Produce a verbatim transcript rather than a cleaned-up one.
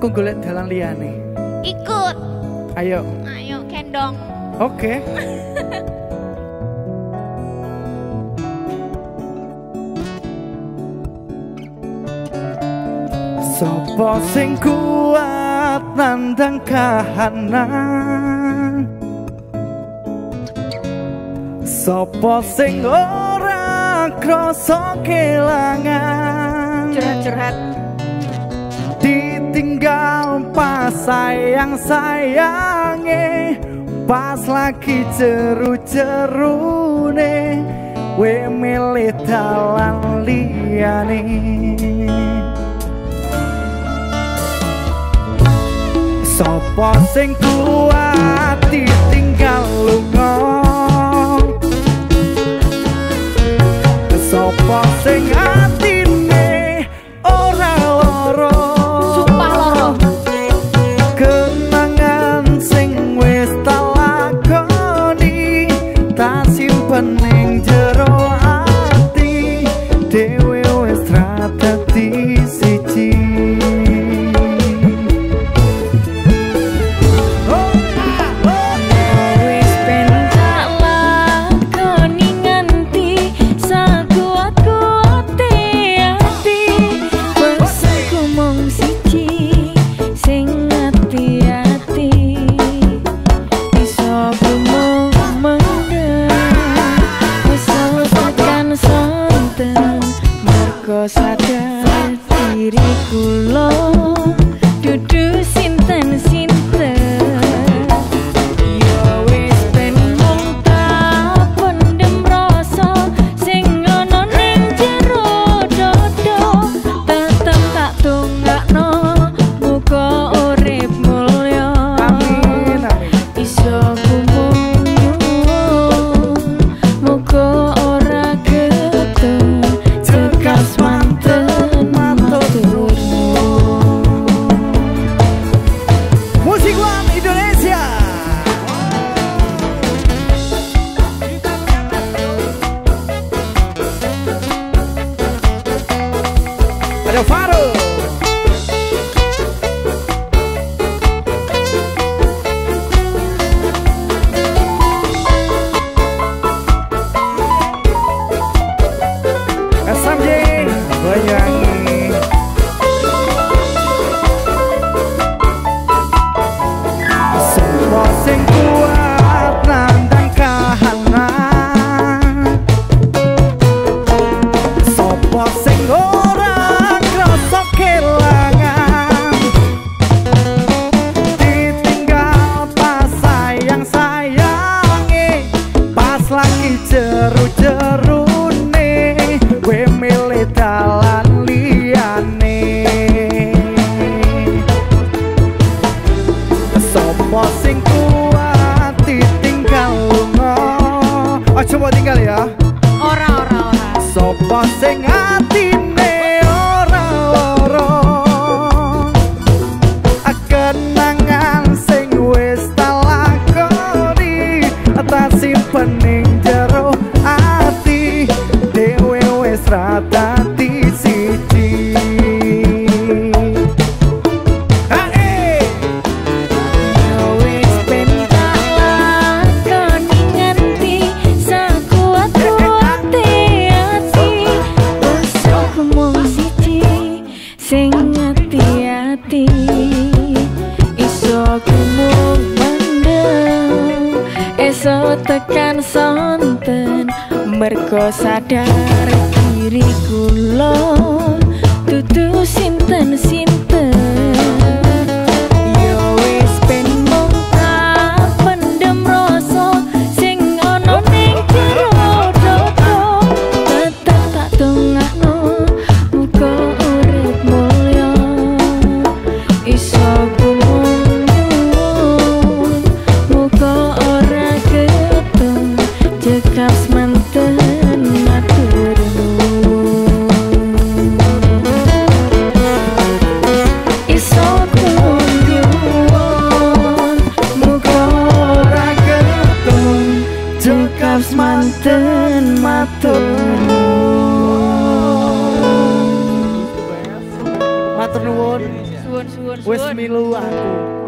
aku golek dalan liyane. Ikut. Ayo. Ayo kendong. Oke. Sopo sing kuat nandang kahanan, sopo sing ora krasa kelangan. Curhat-curhat. Ditinggal pas sayang-sayange, pas lagi jeru-jerune, we milih dalan liyane. Sopo sing kuat ditinggal lunga, sopo sing atine ora loro. Sumpah loro. Kenangan sing wis tak lakoni, tak simpen ning jero ati, dhewe wis ra dadi siji. Sadar diriku lo dudu sinten-sinten, ya wis ben mung tak pendem rasa sing ana ning jero dodo, tetep tak dongakno muga urip mulya. Amin, amin. Iso kumung nyuwun muga ora ketemu cekas manten matur. Musik One Indonesia. Ada Faro. S M J Bayangi. Sopo sing kuat nandang kahanan, sopo sing ora krasa kelangan. Ditinggal pas sayang-sayange, pas lagi jeru-jerune, gue milih dalan liyane. Sopo sing kuat ditinggal lunga, aja mau tinggal ya. Ora ora ora. Sopo sing atine ora loro, kenangan sing wis tak lakoni, tak simpen ning jero ati, dhewe wis ra dadi siji. Hae. Ya wis ben tak lakoni nganti sakuat-kuate ati, wis aku mung siji sing ati-ati. Iso aku mung mendem esok tekan sonten, mergo sadar diriku lo dudu sinten-sinten. Ya wis ben mung tak pendem rasa sing ana ning jero dodo, tetep tak dongakno muga urip mulya. Iso kumung nyuwun muga ora ketemu cekas manten matur nuwun. Suwun suwun Wis suwun. milu aku.